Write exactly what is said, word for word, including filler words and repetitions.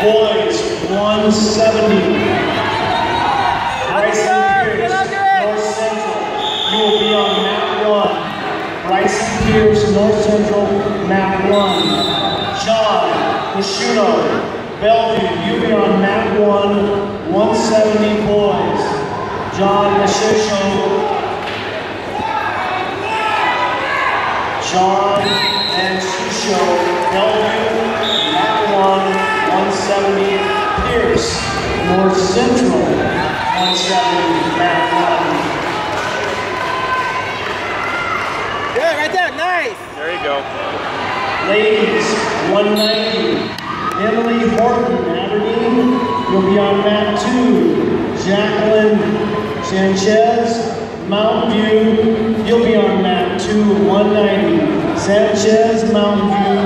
Boys, one seventy. Bryson Pierce, North Central. You will be on mat one. Bryson Pierce, North Central, mat one. John Prosciutto, Bellevue, you will be on mat one, one seventy boys. John Prosciutto. John and Susho, Bellevue, mat one, one seventy. Pierce, North Central, one seventy, mat one. Good, right there, nice. There you go. Ladies, one ninety. Emily Horton, Aberdeen, you'll be on mat two. Jacqueline Sanchez, Mountain View, you'll be on mat two, one ninety. Sanchez, Mountain View,